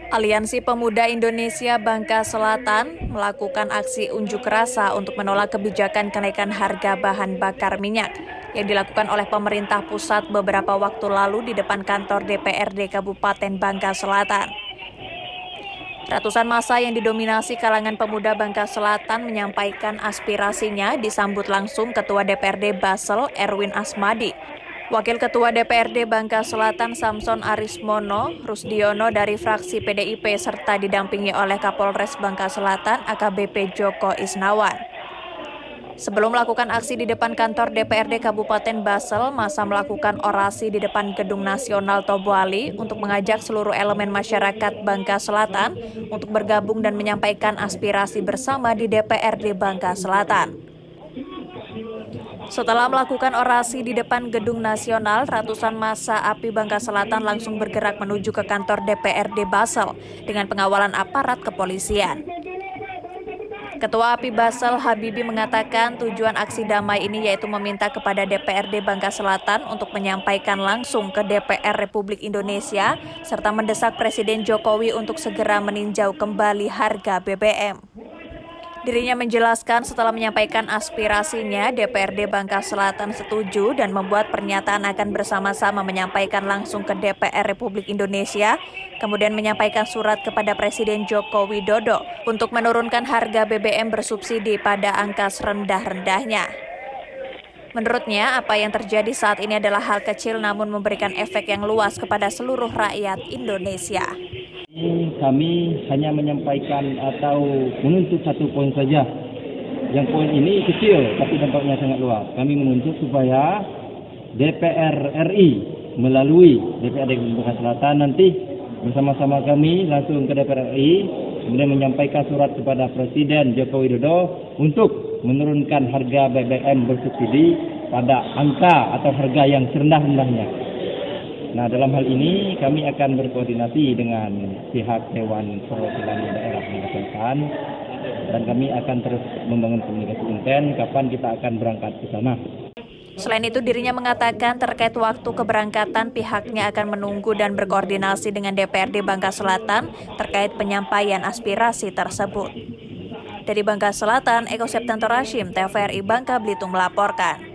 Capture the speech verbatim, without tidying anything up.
Aliansi Pemuda Indonesia Bangka Selatan melakukan aksi unjuk rasa untuk menolak kebijakan kenaikan harga bahan bakar minyak yang dilakukan oleh pemerintah pusat beberapa waktu lalu di depan kantor D P R D Kabupaten Bangka Selatan. Ratusan massa yang didominasi kalangan pemuda Bangka Selatan menyampaikan aspirasinya disambut langsung Ketua D P R D Basel Erwin Asmadi. Wakil Ketua D P R D Bangka Selatan Samson Arismono Rusdiono dari fraksi P D I P serta didampingi oleh Kapolres Bangka Selatan A K B P Joko Isnawan. Sebelum melakukan aksi di depan kantor D P R D Kabupaten Basel, massa melakukan orasi di depan Gedung Nasional Tobuali untuk mengajak seluruh elemen masyarakat Bangka Selatan untuk bergabung dan menyampaikan aspirasi bersama di D P R D Bangka Selatan. Setelah melakukan orasi di depan Gedung Nasional, ratusan massa A P I Bangka Selatan langsung bergerak menuju ke kantor D P R D Basel dengan pengawalan aparat kepolisian. Ketua A P I Basel Habibi mengatakan tujuan aksi damai ini yaitu meminta kepada D P R D Bangka Selatan untuk menyampaikan langsung ke D P R Republik Indonesia serta mendesak Presiden Jokowi untuk segera meninjau kembali harga B B M. Dirinya menjelaskan setelah menyampaikan aspirasinya, D P R D Bangka Selatan setuju dan membuat pernyataan akan bersama-sama menyampaikan langsung ke D P R Republik Indonesia, kemudian menyampaikan surat kepada Presiden Joko Widodo untuk menurunkan harga B B M bersubsidi pada angka serendah-rendahnya. Menurutnya, apa yang terjadi saat ini adalah hal kecil namun memberikan efek yang luas kepada seluruh rakyat Indonesia. Kami hanya menyampaikan atau menuntut satu poin saja. Yang poin ini kecil tapi dampaknya sangat luas. Kami menuntut supaya D P R R I melalui D P R D Bangka Selatan nanti bersama-sama kami langsung ke D P R R I kemudian menyampaikan surat kepada Presiden Joko Widodo untuk menurunkan harga B B M bersubsidi pada angka atau harga yang serendah-rendahnya. Nah, dalam hal ini kami akan berkoordinasi dengan pihak Dewan Perwakilan Daerah Bangka Selatan dan kami akan terus membangun komunikasi intens kapan kita akan berangkat ke sana. Selain itu, dirinya mengatakan terkait waktu keberangkatan pihaknya akan menunggu dan berkoordinasi dengan D P R D Bangka Selatan terkait penyampaian aspirasi tersebut. Dari Bangka Selatan, Eko Septanto Rashim, T V R I Bangka Belitung melaporkan.